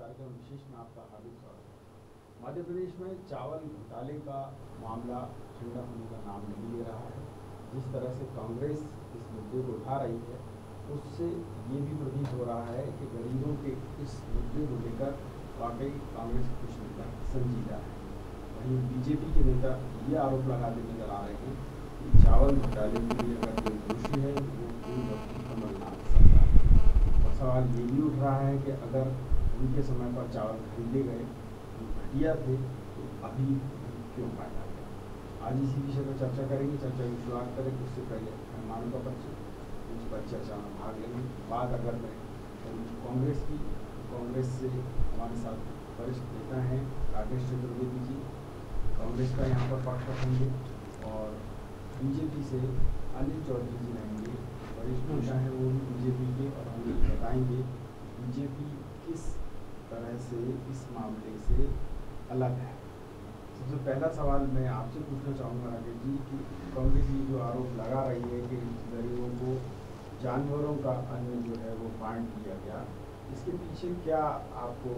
कार्यक्रम विशेष में आपका हार्दिक स्वागत है। मध्य प्रदेश में चावल घोटाले का मामला ठंडा होने का नाम नहीं ले रहा है। जिस तरह से कांग्रेस इस मुद्दे को उठा रही है, उससे ये भी प्रतीत हो रहा है कि गरीबों के इस मुद्दे को लेकर वाकई कांग्रेस कुछ नेता संजीदा है। वहीं बीजेपी के नेता ये आरोप लगाते नजर आ रहे हैं कि चावल घोटाले के लिए अगर कोई दोषी है तो वो कोई वक्त कमलनाथ सरकार। और सवाल ये भी उठ रहा है कि अगर उनके समय पर चावल खरीदे गए, घटिया थे, तो अभी क्यों फायदा गया। आज इसी विषय पर चर्चा करेंगे। चर्चा की शुरुआत करेंगे उससे पहले मेहमानों का परिचय, उस पर चर्चा में भाग लेंगे। बात अगर करें तो कांग्रेस की, कांग्रेस से हमारे साथ वरिष्ठ नेता हैं राकेश चतुर्वेदी जी, कांग्रेस का यहाँ पर पक्ष रखेंगे, और बीजेपी से अनिल चौधरी जी रहेंगे, वरिष्ठ नेता हैं वो भी बीजेपी के, और हम ये बताएंगे बीजेपी किस तरह से इस मामले से अलग है। सबसे पहला सवाल मैं आपसे पूछना चाहूँगा राकेश जी कि कांग्रेस ये जो आरोप लगा रही है कि गरीबों को जानवरों का अन्न जो है वो बांट दिया गया, इसके पीछे क्या आपको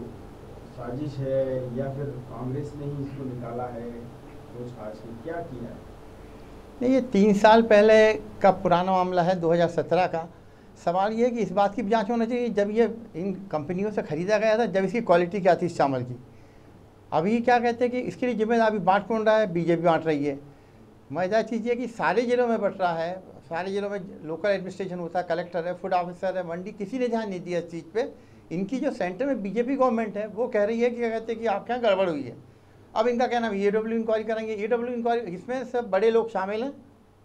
साजिश है या फिर कांग्रेस ने ही इसको निकाला है, कुछ खास क्या किया है? नहीं, ये 3 साल पहले का पुराना मामला है, 2017 का। सवाल ये है कि इस बात की भी जांच होना चाहिए जब ये इन कंपनियों से ख़रीदा गया था, जब इसकी क्वालिटी क्या थी इस चावल की। अभी क्या कहते हैं कि इसके लिए जिम्मेदारी बांट कौन रहा है? बीजेपी बांट रही है। मज़ेदार चीज़ ये कि सारे ज़िलों में बट रहा है, सारे ज़िलों में लोकल एडमिनिस्ट्रेशन होता है, कलेक्टर है, फूड ऑफिसर है, मंडी, किसी ने ध्यान नहीं दिया इस चीज़ पर। इनकी जो सेंटर में बीजेपी गवर्नमेंट है वो कह रही है कि क्या कहते हैं कि आपके यहाँ गड़बड़ हुई है। अब इनका कहना है EW इंक्वायरी करेंगे। EW इंक्वायरी, इसमें सब बड़े लोग शामिल हैं,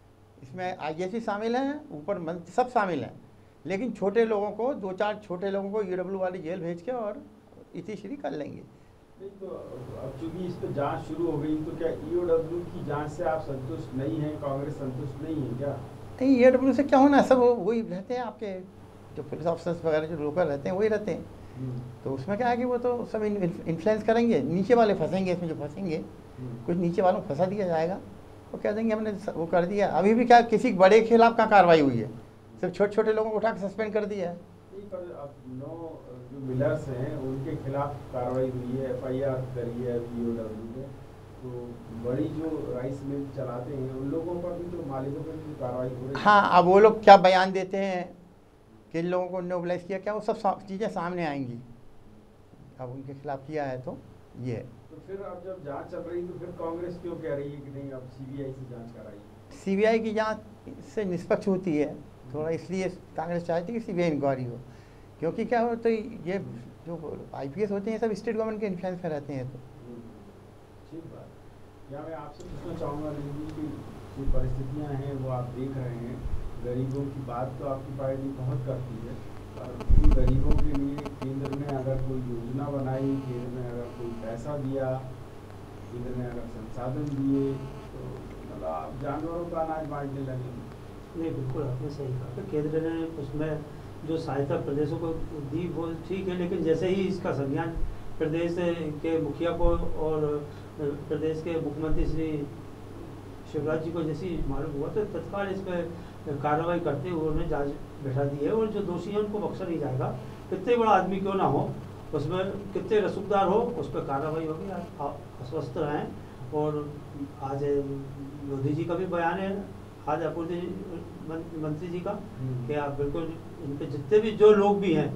इसमें IAS शामिल हैं, ऊपर मंत्री सब शामिल हैं, लेकिन छोटे लोगों को, 2-4 छोटे लोगों को EW वाली जेल भेज के और इतिश्री कर लेंगे। नहीं तो अब चूंकि इस पर जांच शुरू हो गई, तो क्या EOW की जांच से आप संतुष्ट नहीं हैं? कांग्रेस संतुष्ट नहीं है क्या? नहीं, EW से क्या होना है, सब वही रहते हैं, आपके जो पुलिस ऑफिसर्स वगैरह जो लोकल रहते हैं वही रहते हैं। तो उसमें क्या है कि वो तो सब इन्फ्लुएंस करेंगे, नीचे वाले फंसेंगे, इसमें जो फंसेंगे कुछ नीचे वालों को फंसा दिया जाएगा, वो कह देंगे हमने वो कर दिया। अभी भी क्या किसी बड़े के खिलाफ कहाँ कार्रवाई हुई है, सिर्फ छोटे छोटे लोगों को उठा के सस्पेंड कर दिया है। पर अब 9 जो मिलर्स हैं उनके खिलाफ कार्रवाई हुई है, FIR करी है EOW ने। तो बड़ी जो राइस मिल चलाते हैं उन लोगों पर भी, तो मालिकों पर भी कार्रवाई हो रही है। हाँ, अब वो लोग क्या बयान देते हैं, किन लोगों को नोबलाइज किया, क्या वो सब चीज़ें सामने आएंगी। अब उनके खिलाफ किया है तो ये है। तो फिर अब जब जांच चल रही तो फिर कांग्रेस क्यों कह रही है कि नहीं अब CBI से जांच कराइए? CBI की जांच से निष्पक्ष होती है थोड़ा, इसलिए कांग्रेस चाहती है कि CBI इंक्वायरी हो, क्योंकि क्या हो तो ये जो IPS होते हैं सब स्टेट गवर्नमेंट के इन्फ्लुएंस में रहते हैं। तो ठीक बात। या मैं आपसे पूछना चाहूँगा नहीं कि जो परिस्थितियाँ हैं वो आप देख रहे हैं, गरीबों की बात तो आपकी पार्टी बहुत करती है, और उन गरीबों के लिए केंद्र ने अगर कोई योजना बनाई, केंद्र ने अगर कोई पैसा दिया, केंद्र ने अगर संसाधन दिए, तो मतलब आप जानवरों का अनाज बांटने लगे। नहीं, बिल्कुल आपने सही कहा कि केंद्र ने उसमें जो सहायता प्रदेशों को दी वो ठीक है, लेकिन जैसे ही इसका संज्ञान प्रदेश के मुखिया को और प्रदेश के मुख्यमंत्री श्री शिवराज जी को जैसी मालूम हुआ, तो तत्काल इस पर कार्रवाई करते हुए उन्होंने जांच बैठा दी है, और जो दोषी हैं उनको बख्शा नहीं जाएगा। कितने बड़ा आदमी क्यों ना हो, उसमें कितने रसूखदार हो, उस पर कार्रवाई होगी। आश्वस्त रहें। और आज मोदी जी का भी बयान है, खाद्य आपूर्ति मंत्री जी का, कि आप बिल्कुल इन पे जितने भी जो लोग भी हैं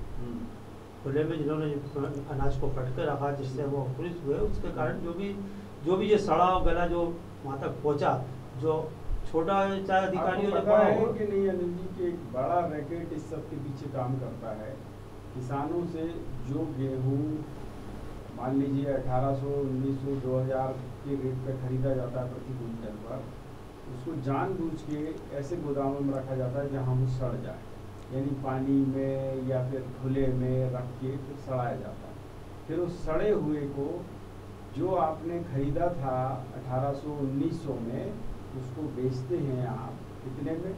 खुले में जिन्होंने अनाज को पट कर रखा जिससे वो पुलिस हुए, उसके कारण जो भी ये सड़ा गला जो वहाँ तक पहुँचा, जो छोटा चाहे अधिकारी हो या बड़ा हो। कि नहीं अनिल जी कि एक बड़ा रैकेट इस सब के पीछे काम करता है। किसानों से जो गेहूँ मान लीजिए 1800, 1900, 2000 के रेट पे खरीदा जाता है प्रति क्विंटल पर, उसको जानबूझ के ऐसे गोदामों में रखा जाता है जहाँ वो सड़ जाए, यानी पानी में या फिर खुले में रख के फिर सड़ाया जाता है। फिर उस सड़े हुए को जो आपने खरीदा था 1800, 1900 में, उसको बेचते हैं आप कितने में?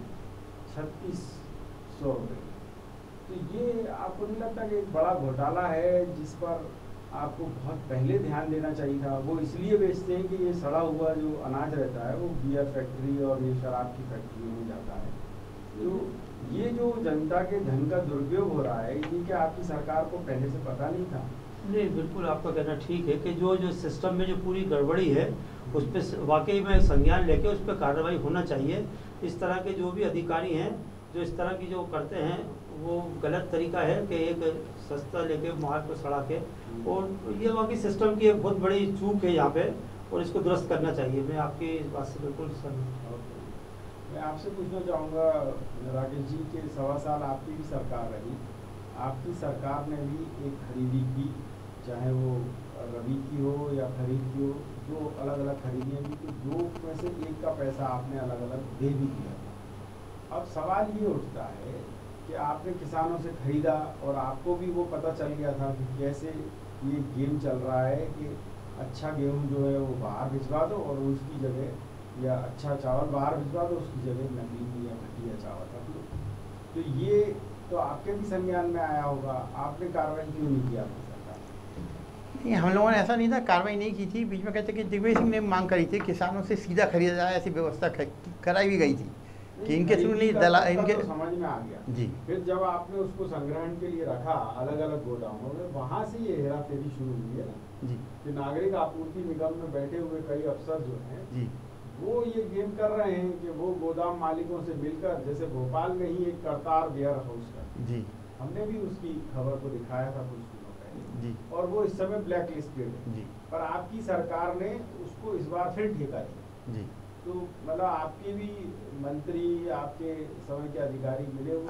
3600 रुपये। तो ये आपको नहीं लगता कि एक बड़ा घोटाला है जिस पर आपको बहुत पहले ध्यान देना चाहिए था? वो इसलिए बेचते हैं कि ये सड़ा हुआ जो अनाज रहता है वो बियर फैक्ट्री और ये शराब की फैक्ट्रियों में जाता है, तो ये जो जनता के धन का दुरुपयोग हो रहा है, ये क्या आपकी सरकार को पहले से पता नहीं था? नहीं, बिल्कुल आपका कहना ठीक है कि जो जो सिस्टम में जो पूरी गड़बड़ी है उस पर वाकई में संज्ञान लेके उस पर कार्रवाई होना चाहिए। इस तरह के जो भी अधिकारी हैं जो इस तरह की जो करते हैं वो गलत तरीका है कि एक सस्ता लेके मार्ग पर सड़ा के, और ये वाकई सिस्टम की एक बहुत बड़ी चूक है यहाँ पे, और इसको दुरुस्त करना चाहिए। मैं आपकी इस बात से बिल्कुल सहमत हूँ। मैं आपसे पूछना चाहूँगा राकेश जी के 1.25 साल आपकी भी सरकार रही, आपकी सरकार ने भी एक खरीदी की, चाहे वो रबी की हो या खरीद की हो, जो अलग अलग खरीदियाँ की, तो दो में से एक का पैसा आपने अलग अलग दे भी दिया था। अब सवाल ये उठता है कि आपने किसानों से खरीदा और आपको भी वो पता चल गया था कि कैसे ये गेम चल रहा है कि अच्छा गेहूँ जो है वो बाहर भिजवा दो और उसकी जगह, या अच्छा चावल बाहर भिजवा दो उसकी जगह नकली या घटिया चावल रख लो। तो ये तो आपके भी संज्ञान में आया होगा, आपने कार्रवाई क्यों नहीं किया अपनी सरकार? नहीं, हम लोगों ने ऐसा नहीं था, कार्रवाई नहीं की थी। बीच में कहते कि दिग्विजय सिंह ने मांग करी थी किसानों से सीधा खरीदा जाए, ऐसी व्यवस्था कराई भी गई थी कि इनके थ्रू नहीं इनके तो समझ में आ गया जी। फिर जब आपने उसको संग्रहण के लिए रखा अलग अलग गोदामों में, वहाँ से ये हेरा फेरी शुरू हुई है ना जी कि नागरिक आपूर्ति निगम में बैठे हुए कई अफसर जो हैं जी वो ये गेम कर रहे हैं कि वो गोदाम मालिकों से मिलकर, जैसे भोपाल में ही एक करतार वेयर हाउस का जी हमने भी उसकी खबर को दिखाया था कुछ दिनों पहले, जी और वो इस समय ब्लैक लिस्टेड है, जी पर आपकी सरकार ने उसको इस बार फिर ठेका दिया। जी। तो मतलब आपके भी मंत्री, आपके समय के अधिकारी मिले हुए?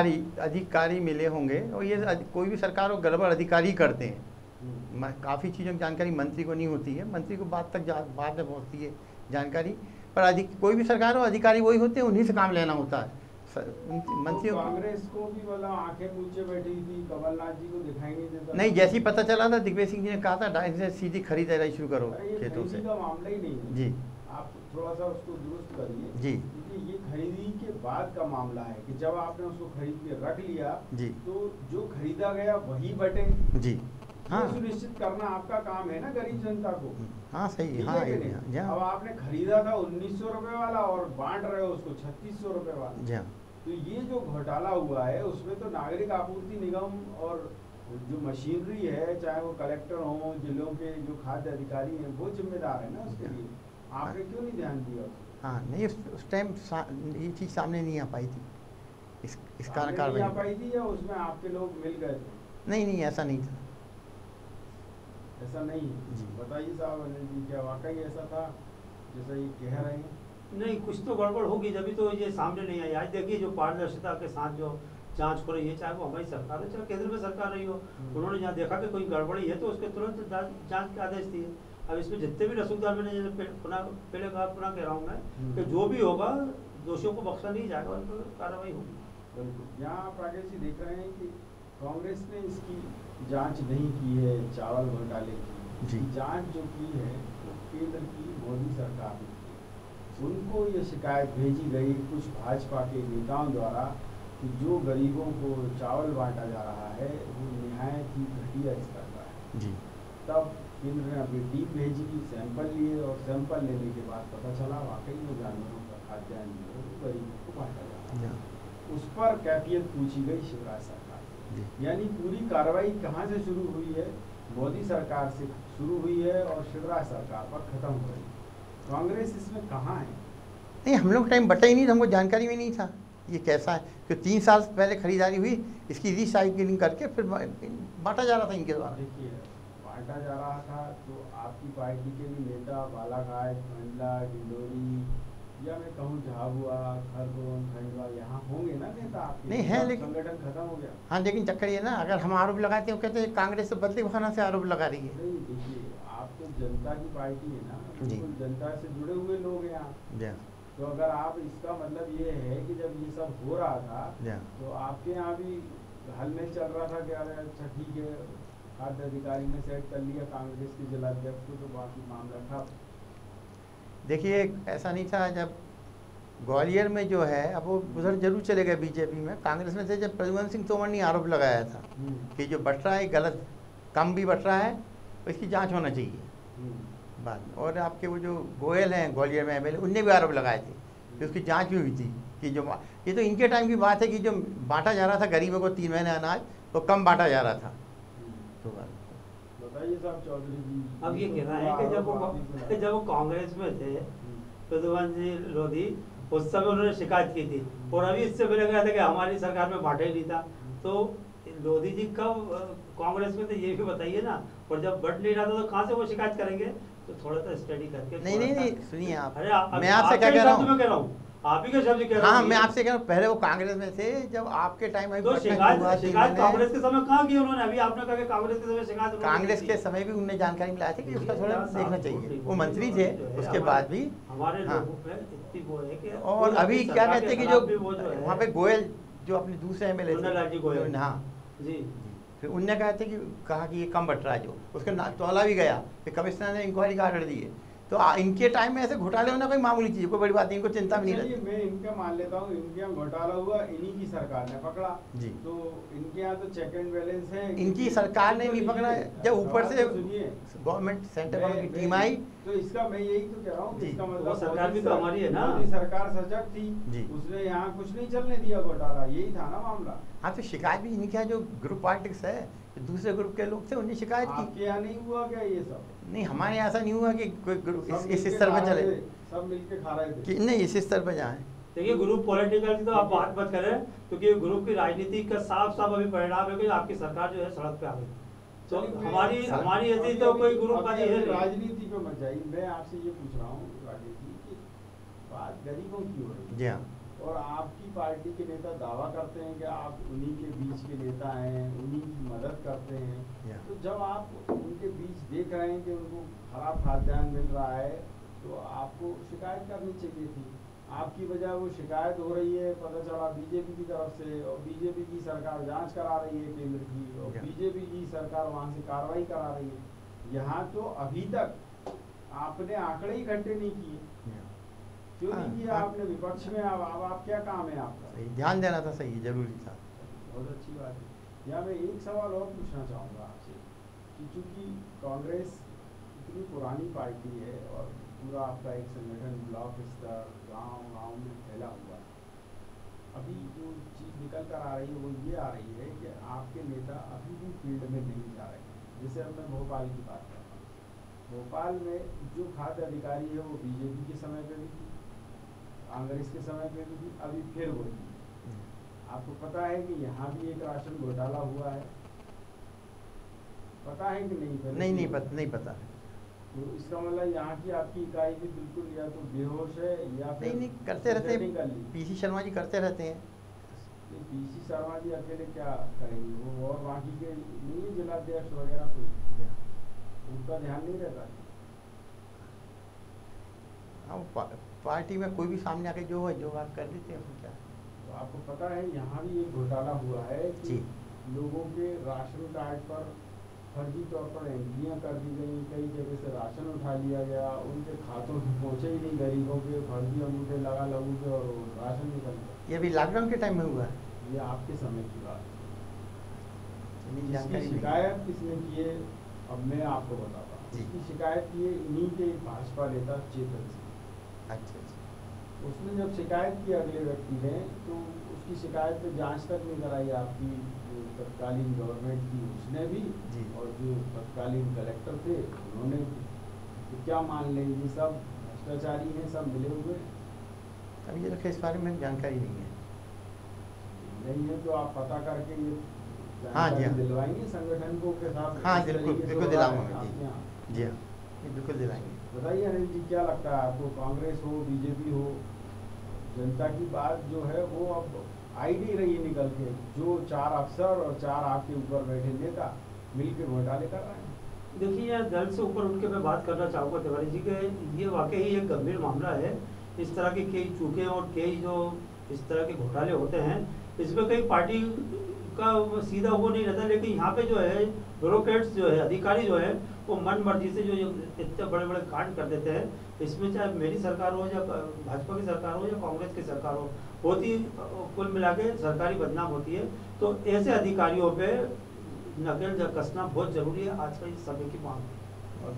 अधिकारी मिले होंगे, और ये कोई भी सरकार हो गड़बड़ अधिकारी करते हैं। काफ़ी चीज़ों की जानकारी मंत्री को नहीं होती है, मंत्री को बाद में पहुँचती है जानकारी, पर कोई भी सरकार हो अधिकारी वही होते हैं, उन्हीं से काम लेना होता है। मंत्रियों कांग्रेस को भी मतलब आंखें नीचे बैठी थी, कमलनाथ जी को दिखाई नहीं देता? नहीं, जैसे ही पता चला था दिग्विजय सिंह जी ने कहा था डायरेक्ट से सीधी खरीदारी शुरू करो खेतों से। का मामला ही नहीं है जी, आप थोड़ा सा उसको दुरुस्त करिए जी, क्योंकि ये खरीदी के बाद का मामला है कि जब आपने उसको खरीद के रख लिया जी, तो जो खरीदा गया वही बटे जी। हाँ, सुनिश्चित करना आपका काम है ना गरीब जनता को। हाँ सही, ठीक हाँ है कि नहीं? अब आपने खरीदा था 1900 रुपए वाला और बांट रहे हो उसको 3600 रुपए वाला। जी, तो ये जो घोटाला हुआ है उसमें तो नागरिक आपूर्ति निगम और जो मशीनरी है, चाहे वो कलेक्टर हो, जिलों के जो खाद्य अधिकारी हैं, वो जिम्मेदार है ना उसके लिए। आपने क्यों नहीं ध्यान दिया? हाँ नहीं, उस टाइम ये चीज़ सामने नहीं आ पाई थी, इस कारण नहीं आ पाई थी, या उसमें आपके लोग मिल गए थे? नहीं, ऐसा नहीं था। ऐसा नहीं है जी। बताइए साहब अनिल जी, क्या वाकई ऐसा था जैसा ये कह रहे हैं? नहीं, कुछ तो गड़बड़ होगी जब तो ये सामने नहीं आई। आज देखिए जो पारदर्शिता के साथ जो जांच हो रही है, चाहे वो हमारी सरकार हो चाहे केंद्र में सरकार रही हो, उन्होंने जहाँ देखा कि कोई गड़बड़ी है तो उसके तुरंत जांच के आदेश दिए। अब इसमें जितने भी रसूखदार, मैंने पहले कहा कह रहा हूँ मैं कि जो भी होगा दोषियों को बख्शा नहीं जाएगा, उन पर कार्रवाई होगी। बिल्कुल। यहाँ आप राकेश जी देख रहे हैं कि कांग्रेस ने इसकी जांच नहीं की है, चावल घोटाले की जांच जो की है वो केंद्र की मोदी सरकार ने की। उनको ये शिकायत भेजी गई कुछ भाजपा के नेताओं द्वारा कि जो गरीबों को चावल बांटा जा रहा है वो निहायत ही घटिया स्तर का है जी। तब केंद्र ने अपनी टीम भेजी, सैंपल लिए, और सैंपल लेने के बाद पता चला वाकई में जानवरों का खाद्यान्न जो है वो गरीबों को बांटा जा रहा है। उस पर कैफियत पूछी गई शिवराज सरकार से। यानी पूरी कार्रवाई कहाँ से शुरू हुई है? मोदी सरकार से शुरू हुई है और शिवराज सरकार पर खत्म हो रही है। कांग्रेस इसमें कहाँ है? नहीं, हम लोग टाइम बटा ही नहीं था, हमको जानकारी भी नहीं था ये कैसा है। कि 3 साल पहले खरीदारी हुई, इसकी रिसाइकलिंग करके फिर बांटा जा रहा था इनके द्वारा। देखिए, बांटा जा रहा था तो आपकी पार्टी के भी नेता बालाघाट, मंडला, डिंडोरी, या मैं कहूँ झाबुआ, खरगोन, खंडवा, यहाँ होंगे ना नेता आपके? नहीं है, लेकिन संगठन खत्म हो गया। हाँ, लेकिन चक्कर ये ना, अगर हम आरोप लगाते हैं कहते हैं कांग्रेस तो बदले बहाना से आरोप लगा रही है। नहीं, देखिए आप तो जनता की पार्टी है ना, बिल्कुल जनता से जुड़े हुए लोग हैं यहाँ। तो अगर आप, इसका मतलब ये है कि जब ये सब हो रहा था तो आपके यहाँ भी हलचल चल रहा था कि अरे अच्छा ठीक है, खाद्य अधिकारी ने सेट कर लिया कांग्रेस के जिलाध्यक्ष को, तो बाकी मामला था। देखिए, ऐसा नहीं था। जब ग्वालियर में जो है, अब वो उधर जरूर चले गए बीजेपी में, कांग्रेस में थे जब प्रद्युम्न सिंह तोमर ने आरोप लगाया था कि जो बट रहा है गलत, कम भी बट रहा है, तो इसकी जांच होना चाहिए बाद में। और आपके वो जो गोयल हैं ग्वालियर में एमएलए, उनने भी आरोप लगाए थे फिर उसकी जांच भी हुई थी कि जो ये तो इनके टाइम की बात है कि जो बांटा जा रहा था गरीबों को 3 महीने अनाज तो कम बांटा जा रहा था। तो बताइए साहब चौधरी जी। अब ये कहना है कि जब वो कांग्रेस में थे प्रद्युमन जी लोधी, उस समय उन्होंने शिकायत की थी, और अभी इससे पहले कहा था कि हमारी सरकार में बांटा ही नहीं था। तो लोधी जी कब कांग्रेस में थे ये भी बताइए ना, और जब बढ़ नहीं रहा था तो कहाँ से वो शिकायत करेंगे? तो थोड़ा सा स्टडी करके। नहीं सुनिए आप, अरे मैं आपसे क्या कह रहा हूँ, आप ही के शब्द कह रहा हूँ। हाँ मैं आपसे कह रहा हूँ, पहले वो कांग्रेस में थे जब आपके टाइम में तो शिकायत कांग्रेस के समय कहाँ की उन्होंने? अभी आपने कहा कि कांग्रेस के समय शिकायत कांग्रेस के समय भी उन्हें जानकारी मिला थी कि उसका थोड़ा देखना चाहिए, वो मंत्री थे उसके बाद भी हमारे लोगों में इतनी वो है कि। और अभी क्या कहते हैं कि जो वहाँ पे गोयल जो अपने दूसरे MLA थे, हाँ जी, फिर उनने कहा कि ये कम बट रहा है, जो उसका तौला भी गया, फिर कमिश्नर ने इंक्वायरी का ऑर्डर दिए। तो इनके टाइम में ऐसे घोटाले होना कोई मामूली चीज, कोई बड़ी बात नहीं, इनको चिंता भी नहीं रहती। मैं इनका मान लेता हूँ, इनके यहाँ घोटाला हुआ, इन्हीं की सरकार ने पकड़ा जी। तो इनके यहाँ तो चेक एंड बैलेंस है, इनकी सरकार ने नहीं पकड़ा है, जब ऊपर से गवर्नमेंट सेंटर गवर्नमेंट की टीम आई। तो इसका मैं यही तो कह रहा हूँ, इसका मतलब सरकार भी तो हमारी है ना, सरकार सजग थी, उसने यहाँ कुछ नहीं चलने दिया घोटाला, यही था ना मामला। हाँ तो शिकायत भी इनके यहाँ जो ग्रुप पॉलिटिक्स है, दूसरे ग्रुप के लोग थे, उन्हें शिकायत की। आपके यहाँ नहीं हुआ क्या ये सब? नहीं हमारे यहाँ ऐसा नहीं हुआ कि कोई ग्रुप इस स्तर पर चले, सब मिलके खा रहे थे कि नहीं इस स्तर पर जाए। देखिए ग्रुप पॉलिटिकल की तो आप बात मत करें, क्योंकि ग्रुप की राजनीति का साफ अभी परिणाम है कि आपकी सरकार जो है सड़क पे आ गई। तो हमारी ऐसी तो कोई ग्रुप का नहीं है। राजनीति पे मत जाइए, मैं आपसे ये पूछ रहा हूँ, राजनीति की बात गरीबों की हो रही है। जी हाँ। और आपकी पार्टी के नेता दावा करते हैं कि आप उन्हीं के बीच के नेता हैं, उन्हीं की मदद करते हैं। तो जब आप उनके बीच देख रहे हैं कि उनको खराब खाद्यान्न मिल रहा है, तो आपको शिकायत करनी चाहिए थी। आपकी वजह वो शिकायत हो रही है, पता चला बीजेपी की तरफ से, और बीजेपी की सरकार जांच करा रही है केंद्र की, और बीजेपी की सरकार वहाँ से कार्रवाई करा रही है। यहाँ तो अभी तक आपने आंकड़े ही इकट्ठे नहीं किए, क्यों नहीं किया आपने? विपक्ष में अब आप क्या काम है आपका? सही ध्यान देना था, सही जरूरी था। बहुत अच्छी बात है। यहाँ मैं एक सवाल और पूछना चाहूँगा आपसे कि चूँकि कांग्रेस इतनी पुरानी पार्टी है और पूरा आपका एक संगठन ब्लॉक स्तर गांव में फैला हुआ है, अभी जो चीज़ निकल कर आ रही है वो ये आ रही है कि आपके नेता अभी भी फील्ड में नहीं जा रहे हैं। जैसे अब मैं भोपाल की बात कर रहा हूँ, भोपाल में जो खाद्य अधिकारी है वो बीजेपी के समय पे भी थी, कांग्रेस के समय पे भी थी, अभी फिर वही। आपको पता है कि यहाँ भी एक राशन घोटाला हुआ है, पता है कि नहीं? नहीं पता। तो इसका मतलब यहाँ की आपकी इकाई भी बिल्कुल या तो बेहोश है या फिर नहीं करते रहते हैं, PC शर्मा जी करते रहते हैं। PC शर्मा जी अकेले क्या करेंगे वो, और बाकी के नहीं है जिलाध्यक्ष वगैरह कोई, उनका ध्यान नहीं रहता। हाँ पार्टी में कोई भी सामने आके जो बात कर देते हैं क्या। तो आपको पता है यहाँ भी एक घोटाला हुआ है कि लोगों के राशन कार्ड पर फर्जी तौर पर एंट्रियाँ कर दी गई, कई जगह से राशन उठा लिया गया, उनके खातों में पहुँचे ही नहीं गरीबों के, फर्जी अंगूठे लगा के और राशन निकल गया। ये अभी लॉकडाउन के टाइम में हुआ है, ये आपके समय की बात है। इसकी शिकायत किसने की है? अब मैं आपको बताता हूँ। इसकी शिकायत की है इन्हीं के भाजपा नेता चेतन सिंह। अच्छा। उसने जब शिकायत की अगले व्यक्ति ने, तो उसकी शिकायत पे जांच तक नहीं कराई आपकी जो तत्कालीन गवर्नमेंट थी उसने भी, और जो तत्कालीन कलेक्टर थे उन्होंने भी। तो क्या मान लें, ये सब भ्रष्टाचारी हैं, सब मिले हुए। अब ये रखे, इस बारे में जानकारी नहीं है तो आप पता करके ये जानकारी दिलवाएंगे संगठन को के साथ? हाँ बिल्कुल दिलाऊंगा जी हाँ बिल्कुल दिलाएंगे। बताइए अनिल जी, क्या लगता है आपको, कांग्रेस हो बीजेपी हो, जनता की बात जो है वो अब आई नहीं रही निकल के? जो 4 अफसर और 4 आपके ऊपर बैठे नेता मिलकर घोटाले कर रहे हैं। देखिए यार, दल से ऊपर उठ के मैं बात करना चाहूँगा तिवारी जी के, ये वाकई ही एक गंभीर मामला है। इस तरह की कई चूकें और कई जो इस तरह के घोटाले होते हैं, इसमें कई पार्टी का सीधा वो नहीं रहता, लेकिन यहाँ पे जो है ब्यूरोक्रेट्स जो है, अधिकारी जो है, वो मन मर्जी से जो इतने बड़े बड़े कांड कर देते हैं। इसमें चाहे मेरी सरकार हो या भाजपा की सरकार हो या कांग्रेस की सरकार हो, होती कुल मिला के सरकारी बदनाम होती है। तो ऐसे अधिकारियों पे नकेल कसना बहुत जरूरी है, आज का इस समय की मांग है।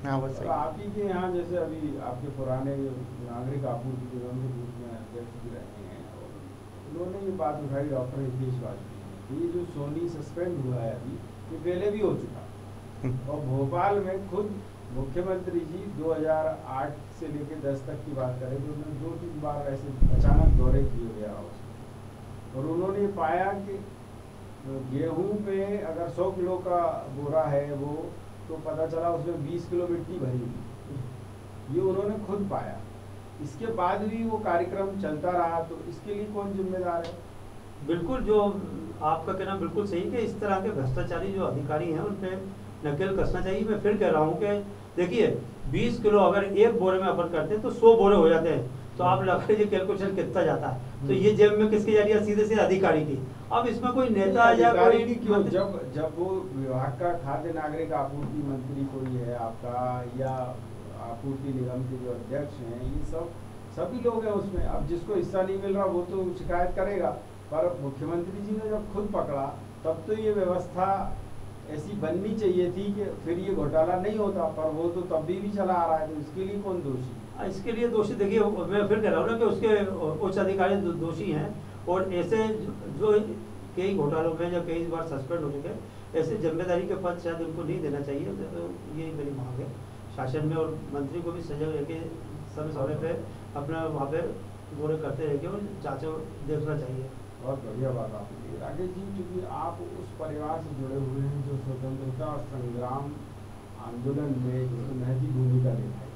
हाँ वो और सही। आप ही के यहाँ जैसे अभी आपके पुराने नागरिक आपूर्ति निगम के रूप में अध्यक्ष भी रहे हैं और उन्होंने ये बात उठाई डॉक्टर हितेश वाजपेयी, ये जो सोनी सस्पेंड हुआ है अभी, ये पहले भी हो चुका और भोपाल में खुद मुख्यमंत्री जी 2008 से लेकर 10 तक की बात करें तो उन्होंने 2-3 बार ऐसे अचानक दौरे किए गया उसमें और उन्होंने ये पाया कि गेहूं पे अगर 100 किलो का बोरा है वो, तो पता चला उसमें 20 किलो मिट्टी भरी हुई, ये उन्होंने खुद पाया। इसके बाद भी वो कार्यक्रम चलता रहा, तो इसके लिए कौन जिम्मेदार है? बिल्कुल, जो आपका कहना बिल्कुल सही कि इस तरह के भ्रष्टाचारी जो अधिकारी हैं उन पे नकेल कसना चाहिए। मैं फिर कह रहा हूँ कि देखिए 20 किलो अगर एक बोरे में अपन करते हैं तो 100 बोरे हो जाते हैं, तो आप लगा लीजिए कैलकुलेशन कितना जाता है। तो ये जेब में किसकी जा रही है? सीधे सीधे अधिकारी की। अब इसमें कोई नेता या कोई क्यों, जब वो विभाग का खाद्य नागरिक आपूर्ति मंत्री कोई है आपका या आपूर्ति निगम के जो अध्यक्ष हैं, ये सभी लोग हैं उसमें। अब जिसको हिस्सा नहीं मिल रहा वो तो शिकायत करेगा, पर मुख्यमंत्री जी ने जब खुद पकड़ा तब तो ये व्यवस्था ऐसी बननी चाहिए थी कि फिर ये घोटाला नहीं होता, पर वो तो तब भी चला आ रहा है, तो इसके लिए कौन दोषी? इसके लिए दोषी देखिए, मैं फिर कह रहा हूँ ना कि उसके उच्च अधिकारी दोषी हैं और ऐसे जो कई घोटालों में या कई बार सस्पेंड हो चुके, ऐसे जिम्मेदारी के पद शायद उनको नहीं देना चाहिए। तो यही मेरी मांग है शासन में, और मंत्री को भी सजग रह के समय समय पे अपना वहाँ पे दौरे करते रह के और जाँचों देखना चाहिए। बहुत बढ़िया बात आपने। राकेश जी, क्योंकि आप उस परिवार से जुड़े हुए हैं जो स्वतंत्रता संग्राम आंदोलन में महती भूमिका निभाई,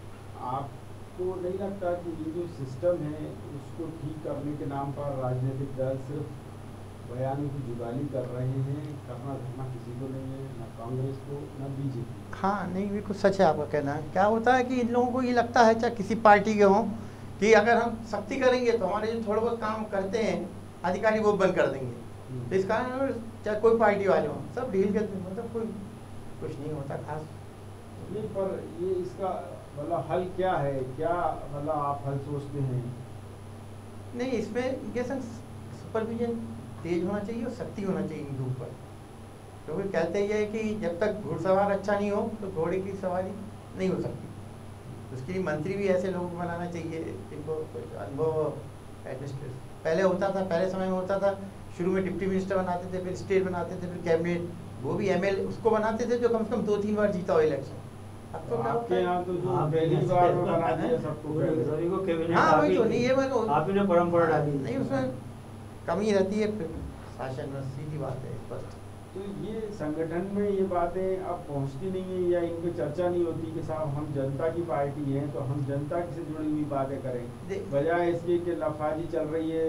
आपको नहीं लगता कि ये जो सिस्टम है उसको ठीक करने के नाम पर राजनीतिक दल सिर्फ बयानों की जुगाली कर रहे हैं? करना धरना किसी को नहीं है, न कांग्रेस को न बीजेपी। हाँ नहीं, बिल्कुल सच है आपका कहना। क्या होता है कि इन लोगों को ये लगता है, चाहे किसी पार्टी के हों, कि अगर हम सख्ती करेंगे तो हमारे जो थोड़ा बहुत काम करते हैं अधिकारी वो बंद कर देंगे। तो इस कारण चाहे कोई पार्टी वाले हों सब ढील के, मतलब कोई कुछ नहीं होता खास। नहीं, पर ये इसका मतलब हल क्या है? क्या मतलब आप हल सोचते हैं? नहीं, इसमें इनके संग सुपरविजन तेज होना चाहिए और सख्ती होना चाहिए इनके ऊपर, क्योंकि कहते ये है कि जब तक घुड़सवार अच्छा नहीं हो तो घोड़े की सवारी नहीं हो सकती। उसके लिए मंत्री भी ऐसे लोग बनाना चाहिए जिनको अनुभव एडमिनिस्ट्रेशन पहले होता था, पहले समय में होता था, शुरू में डिप्टी मिनिस्टर बनाते थे, फिर स्टेट बनाते थे, फिर कैबिनेट, वो भी एमएलए उसको बनाते थे जो कम से कम 2-3 बार जीता हो इलेक्शन। अब तो आपके यहाँ तो जो पहली बार में बना दिया सबको सभी को कैबिनेट। हाँ वही तो नहीं, ये मैं तो आप ही ने परंपरा डाली नहीं, उसमें कमी रहती है फिर शासन में, सीधी बात है स्पष्ट। तो ये संगठन में ये बातें अब पहुंचती नहीं है या इन पे चर्चा नहीं होती कि साहब हम जनता की पार्टी हैं तो हम जनता से जुड़ी हुई बातें करें, बजाय इसके कि लफाजी चल रही है,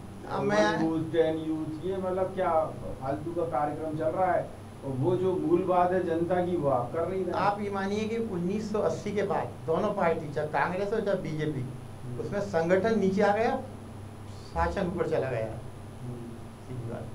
टेन यूथ, ये मतलब क्या फालतू का कार्यक्रम चल रहा है और वो जो मूल बात है जनता की वो आप कर रही है। आप ये मानिए कि 1980 के बाद दोनों पार्टी, चाहे कांग्रेस हो चाहे बीजेपी, उसमें संगठन नीचे आ गया, शासन ऊपर चला गया। सीधी बात।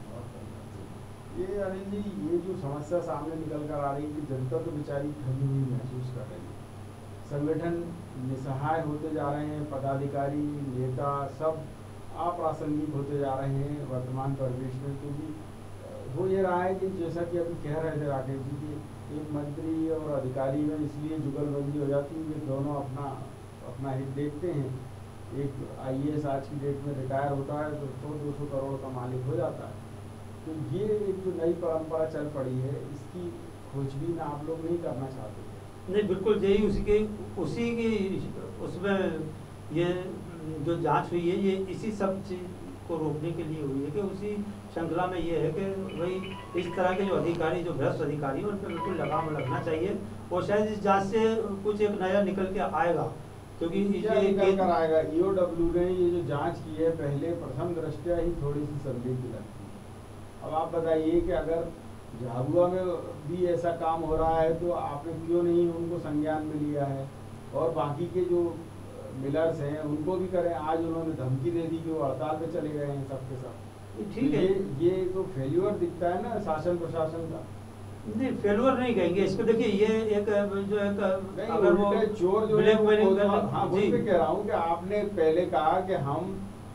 ये अनिल जी, ये जो समस्या सामने निकल कर आ रही है कि जनता तो बेचारी ठगी हुई महसूस कर रही है, संगठन निसहाय होते जा रहे हैं, पदाधिकारी नेता सब अप्रासंगिक होते जा रहे हैं वर्तमान परिवेश में। क्योंकि हो ये रहा है कि जैसा कि अभी कह रहे थे राकेश जी कि एक मंत्री और अधिकारी में इसलिए जुगलबंदी हो जाती है कि दोनों अपना हित देखते हैं। एक IAS आज की डेट में रिटायर होता है तो 100-200 करोड़ का मालिक हो जाता है। तो ये एक जो नई परंपरा चल पड़ी है, इसकी खोजबीन आप लोग नहीं करना चाहते? नहीं, बिल्कुल यही उसी की उसमें ये जो जांच हुई है ये इसी सब चीज को रोकने के लिए हुई है कि उसी श्रृंखला में ये है कि भाई इस तरह के जो अधिकारी, जो भ्रष्ट अधिकारी हैं उन पर बिल्कुल लगाम लगना चाहिए और शायद इस जांच से कुछ एक नया निकल के आएगा। क्योंकि ये निकल कर आएगा, EOW ने ये जो जांच की है पहले प्रथम दृष्टया ही थोड़ी सी संदिग्ध लगती है। अब आप बताइए कि अगर झाबुआ में भी ऐसा काम हो रहा है तो आपने क्यों नहीं उनको संज्ञान में लिया है, और बाकी के जो मिलर्स हैं उनको भी करें। आज उन्होंने धमकी दे दी कि वो हड़ताल पे चले गए हैं सबके सब। ठीक है, ये तो फेल्यूर दिखता है ना शासन प्रशासन का। नहीं, फेल्यूर नहीं कहेंगे इसको। देखिए ये एक जो एक अगर वो चोर जो है, हाँ वही पे कह रहा हूँ कि आपने पहले कहा कि हम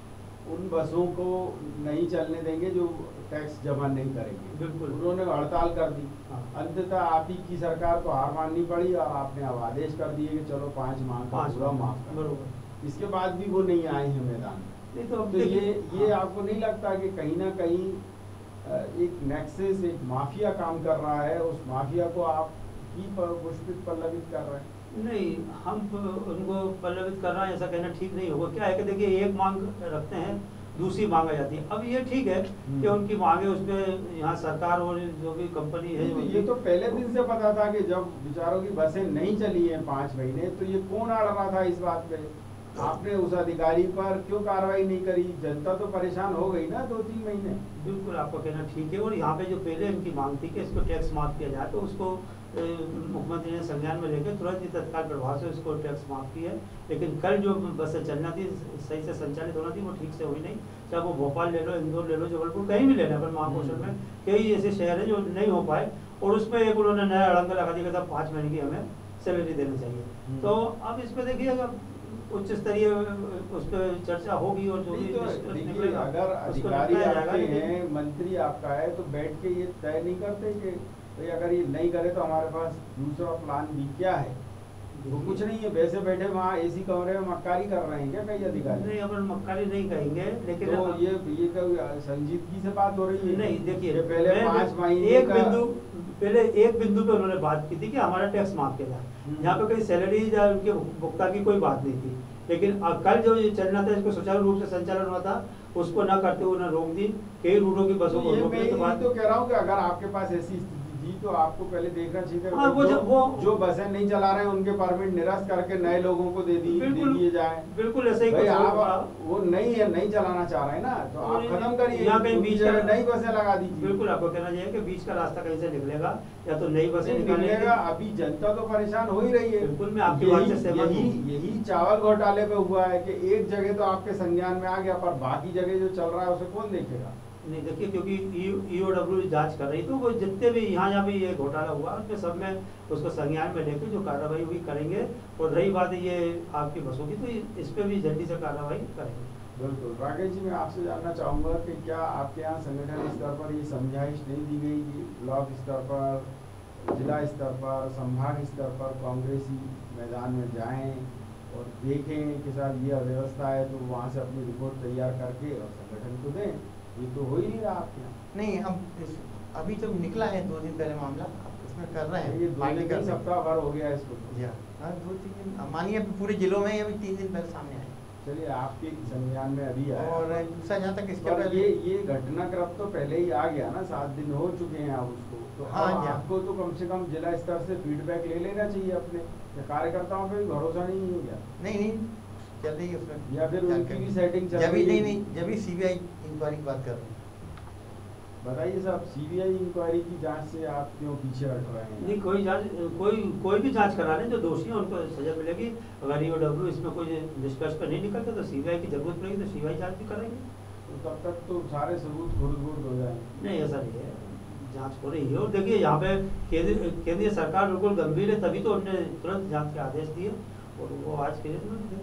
उन बसों को नहीं चलने देंगे जो टैक्स जमा नहीं करेंगे। बिल्कुल। उन्होंने हड़ताल कर दी। हाँ। अंततः आप ही की सरकार को हार माननी पड़ी और आपने अब आदेश कर दिए कि चलो 5 माह का पूरा माफ कर। बरोबर। इसके बाद भी वो नहीं आए हैं मैदान में। नहीं तो अब तो ये हाँ। आपको नहीं लगता कि कहीं ना कहीं एक नेक्सस, एक माफिया काम कर रहा है, उस माफिया को आप ही पुष्पित पल्लवित कर रहे हैं? नहीं, हम उनको पल्लवित कर रहे हैं ऐसा कहना ठीक नहीं होगा। क्या है कि देखिए, एक मांग रखते हैं, दूसरी मांग आ जाती है। अब ये ठीक है कि उनकी मांगे, उसमें यहाँ सरकार और जो भी कंपनी है, ये तो पहले दिन से पता था कि जब बेचारों की बसें नहीं चली हैं 5 महीने, तो ये कौन अड़ रहा था इस बात पे? आपने उस अधिकारी पर क्यों कार्रवाई नहीं करी? जनता तो परेशान हो गई ना 2-3 महीने। बिल्कुल, आपका कहना ठीक है। और यहाँ पे जो पहले इनकी मांग थी कि इसको टैक्स माफ किया जाए, तो उसको मुख्यमंत्री ने संज्ञान में लेकर तुरंत ही तत्काल प्रभाव से उसको टैक्स माफ किया है। लेकिन कल जो बसें चलना थी, सही से संचालित होना थी, वो ठीक से हुई नहीं। चाहे वो भोपाल ले लो, इंदौर ले लो, जबलपुर, कहीं भी लेना पर महाकौशल में कई ऐसे शहर हैं जो नहीं हो पाए। और उसमें एक उन्होंने नया अड़ंगा लगा दिया था, 5 महीने की हमें सैलरी देनी चाहिए। तो अब इस पर देखिएगा, उच्च स्तरीय उस पर चर्चा होगी और जो भी देखिए, अगर अधिकारी आपके हैं, मंत्री आपका है, तो बैठ के ये तय नहीं करते कि भाई अगर ये नहीं करे तो हमारे पास दूसरा प्लान भी क्या है? वो कुछ नहीं है, वैसे बैठे वहाँ एसी कमरे में मक्कारी कर रहे हैं क्या कई अधिकारी? नहीं, अपन मक्कारी नहीं कहेंगे, लेकिन तो ये संजीदगी से बात हो रही है। नहीं, देखिए, पहले 5 महीने एक बिंदु पे उन्होंने बात की थी कि हमारा टैक्स माफ किया जाए। यहाँ पे कोई सैलरी या उनके भुगतान की कोई बात नहीं थी। लेकिन कल जो ये चलना था, इसको सुचारू रूप से संचालन हुआ था, उसको न करते हुए उन्हें रोक दी। कई रूटों की बसों को रोकने के बाद तो कह रहा हूँ कि अगर आपके पास ऐसी स्थिति थी तो आपको पहले देखना चाहिए था। हाँ, जो बसें नहीं चला रहे हैं उनके परमिट निरस्त करके नए लोगों को दे दिए जाए। बिल्कुल ऐसे ही आप वो नहीं चलाना चाह रहे हैं ना, तो आप खत्म करिए, यहाँ कहीं बीच का नई बसें लगा दीजिए। बिल्कुल, आपको कहना चाहिए कि बीच का रास्ता कहीं से निकलेगा, या तो नई बसें निकलेगा। अभी जनता तो परेशान हो ही रही है। बिल्कुल, मैं आपकी बात से सहमत हूँ। यही चावल घोटाले पे हुआ है कि एक जगह तो आपके संज्ञान में आ गया, पर बाकी जगह जो चल रहा है उसे कौन देखेगा? नहीं, देखिए, क्योंकि ईओडब्ल्यू जांच कर रही, तो वो जितने भी यहाँ भी ये घोटाला हुआ, उसमें सब में उसको संज्ञान में लेकर जो कार्रवाई हुई करेंगे। और रही बात ये आपकी बसों की, तो इस पर भी जल्दी से कार्रवाई करेंगे। बिल्कुल। राकेश जी, मैं आपसे जानना चाहूँगा कि क्या आपके यहाँ संगठन स्तर पर ये समझाइश नहीं दी गई कि ब्लॉक स्तर पर, जिला स्तर पर, संभाग स्तर पर कांग्रेसी मैदान में जाएं और देखें कि साहब ये अव्यवस्था है, तो वहाँ से अपनी रिपोर्ट तैयार करके और संगठन को दें? ये तो हो ही नहीं रहा आपके यहाँ। नहीं, हम अभी जब निकला है 2 दिन पहले मामला, इसमें कर रहे हैं। ये 2 सप्ताह भर हो गया इसको। हाँ, 2-3 दिन मानिए पूरे जिलों में अभी 3 दिन पहले सामने आए। चलिए, आपके संज्ञान में अभी आया। और दूसरा जहाँ तक इसके पहले ये घटनाक्रम तो पहले ही आ गया ना, 7 दिन हो चुके हैं आप उसको, तो हाँ, आपको तो कम से कम जिला स्तर से फीडबैक ले लेना चाहिए अपने कार्यकर्ताओं पे भी भरोसा नहीं हो गया? नहीं, चल रही है उसमें, या फिर उनकी भी सेटिंग चल रही है? नहीं, जब भी सीबीआई इंक्वायरी की बात कर रहे हैं। बताइए साहब, सीबीआई इंक्वायरी की जांच से आप क्यों पीछे हट रहे हैं? नहीं, कोई भी जांच करा लें, जो दोषी है उनको सजा मिलेगी। अगर ईओडब्ल्यू इसमें कोई निष्कर्ष पर नहीं निकलता तो सीबीआई की जरूरत पड़ेगी, तो सीबीआई जांच भी करेंगे। तो तब तक तो सारे सबूत खुर्द-बुर्द हो जाएंगे। नहीं, ऐसा नहीं है, जांच हो रही है। और देखिए, यहाँ पे केंद्रीय सरकार बिल्कुल गंभीर है, तभी तो उन्होंने तुरंत जांच के आदेश दिए, और वो आज के लिए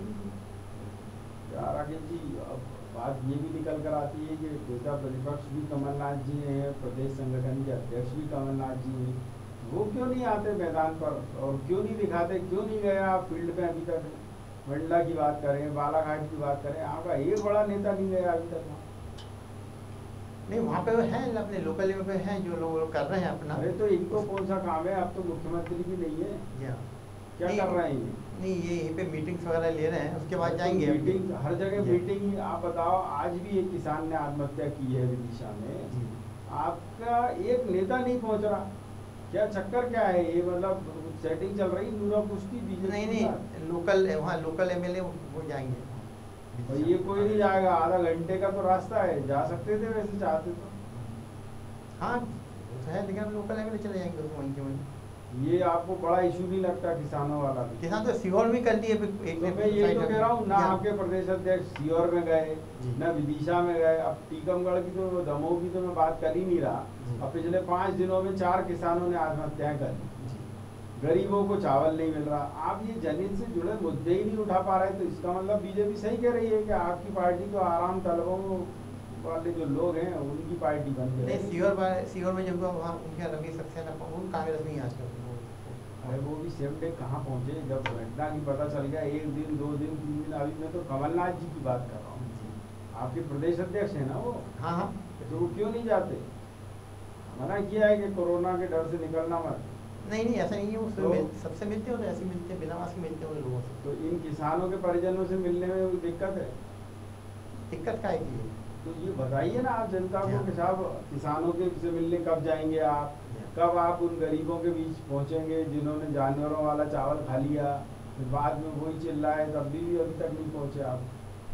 राकेश जी, अब बात ये भी निकल कर आती है कि नेता प्रतिपक्ष भी कमलनाथ जी हैं, प्रदेश संगठन के अध्यक्ष भी कमलनाथ जी हैं, वो क्यों नहीं आते मैदान पर और क्यों नहीं दिखाते? क्यों नहीं गए आप फील्ड पे अभी तक? मंडला की बात करें, बालाघाट की बात करें, आपका एक बड़ा नेता नहीं गया अभी तक। नहीं, वहाँ पे हैं अपने लोकल लेवल पे हैं जो लोग कर रहे हैं अपना। अरे तो इनको कौन सा काम है? अब तो मुख्यमंत्री भी नहीं है, क्या कर रहे हैं? नहीं, ये यहीं पे मीटिंग्स वगैरह ले रहे हैं, उसके बाद जाएंगे। मीटिंग हर जगह मीटिंग। आप बताओ, आज भी एक किसान ने आत्महत्या की है विदिशा में, आपका एक नेता नहीं पहुंच रहा। क्या चक्कर क्या है ये? मतलब सेटिंग चल रही, नूरा पुष्टि बीजेपी? नहीं, लोकल वहाँ लोकल एमएलए वो जाएंगे। और ये कोई नहीं जाएगा, आधा घंटे का तो रास्ता है, जा सकते थे वैसे चाहते तो। हाँ है, लेकिन लोकल एमएलए चले जाएंगे वहीं के वहीं। ये आपको बड़ा इशू नहीं लगता किसानों वाला? किसान तो सीहोर भी कर दिए एक। तो मैं ये तो कह रहा हूँ ना, आपके प्रदेश अध्यक्ष सीहोर में गए, न विदिशा में गए। अब टीकमगढ़ की तो, दमोह की तो मैं बात कर ही नहीं रहा। अब पिछले 5 दिनों में 4 किसानों ने आत्महत्याएं कर ली। गरीबों को चावल नहीं मिल रहा, आप ये जनहित से जुड़े मुद्दे ही नहीं उठा पा रहे, तो इसका मतलब बीजेपी सही कह रही है कि आपकी पार्टी तो आराम तलबों वाले जो लोग हैं उनकी पार्टी बन गई। सीहोर में जब वहाँ उनके रमेश सक्सेना उन कांग्रेस में ही आज तक अरे वो भी सेम डे कहाँ पहुँचे जब घटना की पता चल गया, 1 दिन 2 दिन 3 दिन। अभी मैं तो कमलनाथ जी की बात कर रहा हूँ, आपके प्रदेश अध्यक्ष है ना वो। हाँ, तो वो क्यों नहीं जाते? मना किया है कि कोरोना के डर से निकलना मत। नहीं ऐसा नहीं है, उसमें सबसे मिलते हो तो ऐसे मिलते हैं, बिना मास्क मिलते हो लोगों से। तो इन किसानों के परिजनों से मिलने में दिक्कत है? दिक्कत का है कि तो ये बताइए ना आप जनता को कि साहब किसानों के से मिलने कब जाएंगे आप, कब आप उन गरीबों के बीच पहुंचेंगे जिन्होंने जानवरों वाला चावल खा लिया, फिर बाद में वही चिल्ला है तब भी अभी तक नहीं पहुंचे आप।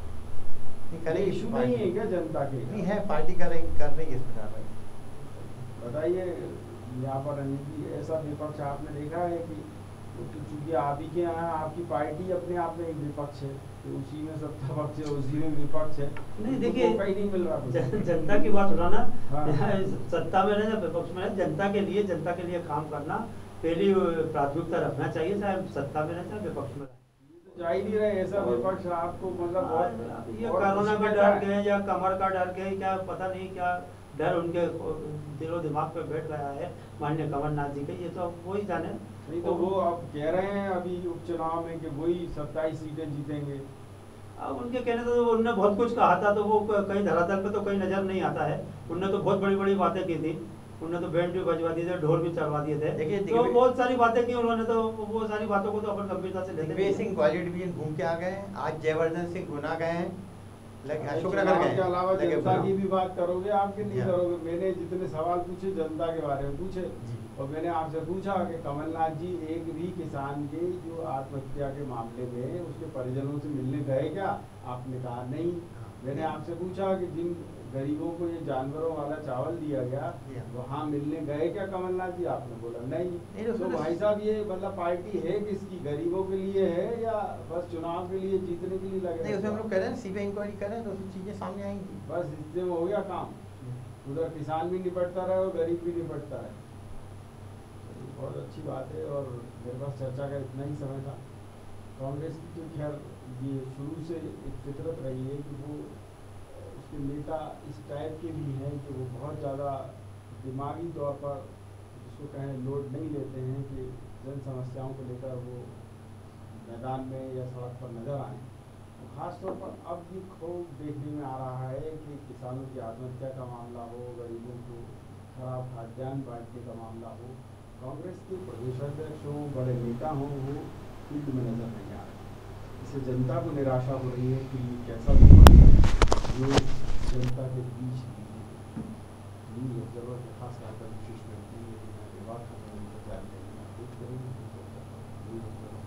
करे इशू नहीं है क्या जनता के? नहीं है, पार्टी कर रही है इस प्रकार। बताइए यहाँ पर रणनीति ऐसा विपक्ष आपने देखा है कि चूंकि आप ही के यहाँ आपकी पार्टी अपने आप में एक विपक्ष है, तो उसी में सत्ता पक्ष है उसी में विपक्ष है। नहीं देखिए, कहीं नहीं मिल रहा जनता की बात उठाना, हाँ। सत्ता में रहना विपक्ष में, जनता के लिए काम करना पहली प्राथमिकता रखना चाहिए, चाहे सत्ता में रहे चाहे विपक्ष में रहे। जा ही नहीं रहे ऐसा विपक्ष आपको, मतलब बहुत ये कोरोना का डर के या कमर का डर के क्या पता नहीं क्या डर उनके दिलो दिमाग पे बैठ गया है माननीय कमलनाथ जी के, ये तो अब वही जाने। नहीं तो वो अब कह रहे हैं अभी उपचुनाव में कि वही 27 सीटें जीतेंगे। अब उनके कहने तो उन्होंने बहुत कुछ कहा था, तो वो कहीं धरातल पे तो कहीं नजर नहीं आता है। उन्होंने तो बहुत बड़ी बड़ी बातें की थी, उन्होंने तो बैंड भी बजवा दिए थे, ढोल भी चलवा दिए थे, तो बहुत सारी बातें की उन्होंने, तो वो सारी बातों को तो अपन गंभीरता से लेते हैं। सिंह ग्वालियर डिवीजन घूम के आ गए, आज जयवर्धन सिंह गुना गए हैं, अशोकनगर के अलावा जनता की भी बात करोगे आपके नहीं करोगे। मैंने जितने सवाल पूछे जनता के बारे में पूछे, और मैंने आपसे पूछा कि कमलनाथ जी एक भी किसान के जो आत्महत्या के मामले में उसके परिजनों से मिलने गए क्या? आपने कहा नहीं। मैंने आपसे पूछा कि जिन गरीबों को ये जानवरों वाला चावल दिया गया वहाँ मिलने गए क्या कमलनाथ जी? आपने बोला नहीं। तो भाई साहब ये मतलब पार्टी है किसकी? गरीबों के लिए है या बस चुनाव के लिए जीतने के लिए लगे? नहीं, उसमें हम लोग कह रहे हैं सीबीआई इंक्वायरी कर रहे हैं, तो उसमें चीजें सामने आएंगी। बस इससे हो गया काम, उधर किसान भी निपटता रहे और गरीब भी निपटता रहे। बहुत अच्छी बात है, और मेरे पास चर्चा का इतना ही समय था। कांग्रेस की तो खैर ये शुरू से एक फितरत रही है कि वो उसके नेता इस टाइप के भी हैं कि वो बहुत ज़्यादा दिमागी तौर पर जिसको कहें लोड नहीं लेते हैं कि जन समस्याओं को लेकर वो मैदान में या सड़क पर नजर आए। तो ख़ासतौर पर अब ये खूब देखने में आ रहा है कि किसानों की आत्महत्या का मामला हो, गरीबों को खराब खाद्यान्न बांटने का मामला हो, कांग्रेस के प्रदेशाध्यक्ष हों, बड़े नेता हों, वो फील्ड में नजर नहीं आ रहे। इससे जनता को निराशा हो रही है कि कैसा जो जनता के बीच नहीं है। जरूरत है खास तौर पर विशेष व्यक्ति विवाद खत्म होने को जानते हैं।